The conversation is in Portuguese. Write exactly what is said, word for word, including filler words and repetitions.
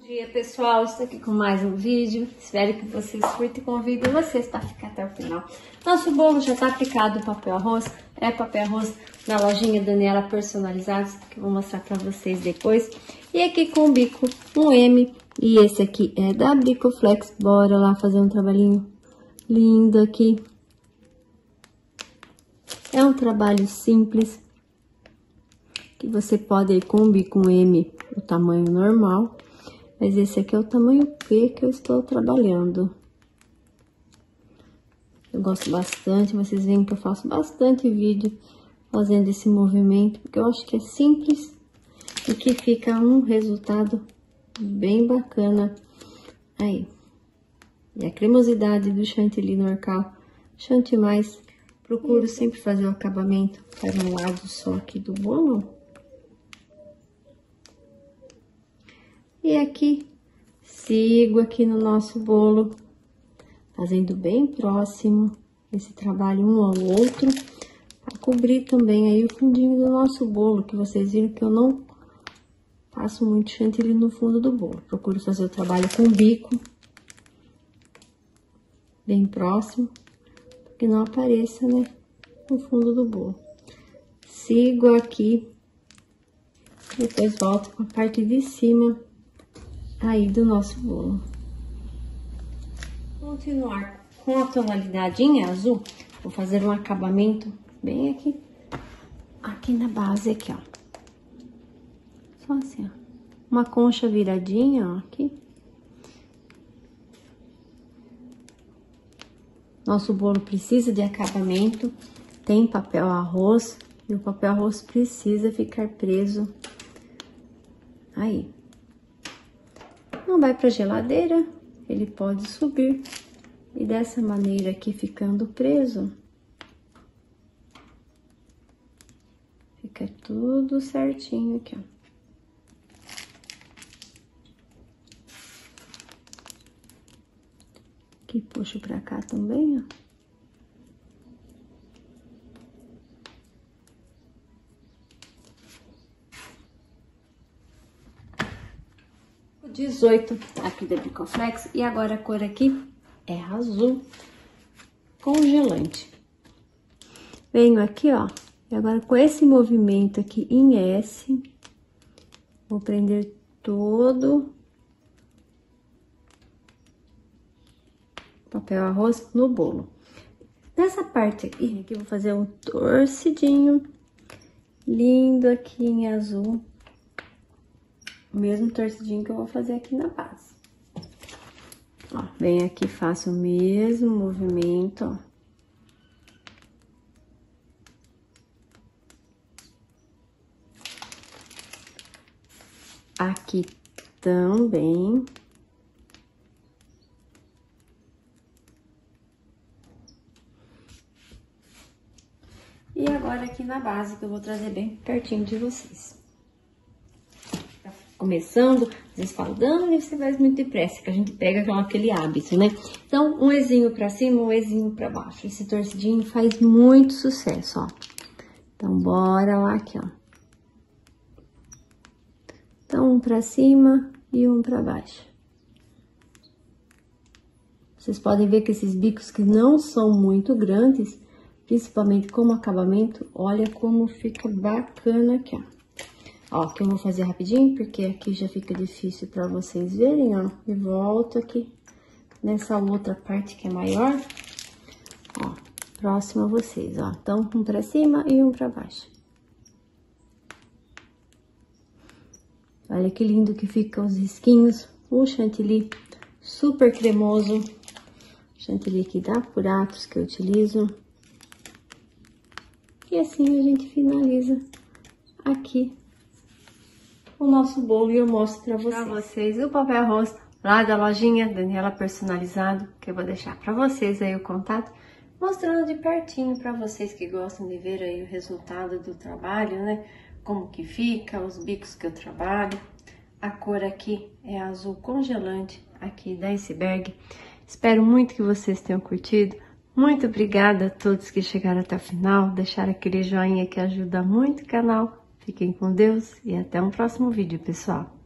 dia, pessoal, estou aqui com mais um vídeo, espero que vocês curtam e convido vocês para ficar até o final. Nosso bolo já está aplicado o papel arroz, é papel arroz na lojinha Daniela Personalizados, que eu vou mostrar para vocês depois. E aqui com o bico, um M, e esse aqui é da Bricoflex. Bora lá fazer um trabalhinho lindo aqui. É um trabalho simples, que você pode ir com o bico um M, o tamanho normal. Mas esse aqui é o tamanho P que eu estou trabalhando. Eu gosto bastante, vocês veem que eu faço bastante vídeo fazendo esse movimento, porque eu acho que é simples e que fica um resultado bem bacana aí. E a cremosidade do chantilly Norcal, chantimais, procuro sempre fazer o acabamento para um lado só aqui do bolo. E aqui, sigo aqui no nosso bolo, fazendo bem próximo esse trabalho um ao outro, para cobrir também aí o fundinho do nosso bolo, que vocês viram que eu não passo muito chantilly no fundo do bolo. Procuro fazer o trabalho com o bico, bem próximo, para que não apareça, né, no fundo do bolo. Sigo aqui, depois volto com a parte de cima aí do nosso bolo. Continuar com a tonalidade em azul, vou fazer um acabamento bem aqui, aqui na base aqui, ó. Só assim, ó. Uma concha viradinha, ó, aqui. Nosso bolo precisa de acabamento, tem papel arroz, e o papel arroz precisa ficar preso aí. Não vai para geladeira, ele pode subir. E dessa maneira aqui, ficando preso, fica tudo certinho aqui, ó. Aqui puxo pra cá também, ó. dezoito aqui da Bricoflex, e agora a cor aqui é azul congelante. Venho aqui, ó, e agora com esse movimento aqui em S, vou prender todo o papel arroz no bolo. Nessa parte aqui, aqui eu vou fazer um torcidinho lindo aqui em azul. O mesmo torcidinho que eu vou fazer aqui na base. Ó, venho aqui, faço o mesmo movimento, ó. Aqui também. E agora aqui na base, que eu vou trazer bem pertinho de vocês. Começando, às vezes falo, Dani, você faz muito depressa, que a gente pega com aquele hábito, né? Então, um ezinho pra cima, um ezinho pra baixo. Esse torcidinho faz muito sucesso, ó. Então, bora lá aqui, ó. Então, um pra cima e um pra baixo. Vocês podem ver que esses bicos que não são muito grandes, principalmente como acabamento, olha como fica bacana aqui, ó. Ó, que eu vou fazer rapidinho, porque aqui já fica difícil pra vocês verem, ó. E volto aqui nessa outra parte que é maior. Ó, próximo a vocês, ó. Então, um pra cima e um pra baixo. Olha que lindo que ficam os risquinhos. O chantilly super cremoso. Chantilly aqui da Puratos que eu utilizo. E assim a gente finaliza aqui o nosso bolo, e eu mostro pra vocês. Pra vocês o papel arroz lá da lojinha Daniela Personalizado, que eu vou deixar pra vocês aí o contato, mostrando de pertinho pra vocês que gostam de ver aí o resultado do trabalho, né? Como que fica, os bicos que eu trabalho. A cor aqui é azul congelante, aqui da Iceberg. Espero muito que vocês tenham curtido. Muito obrigada a todos que chegaram até o final, deixaram aquele joinha que ajuda muito o canal. Fiquem com Deus e até um próximo vídeo, pessoal.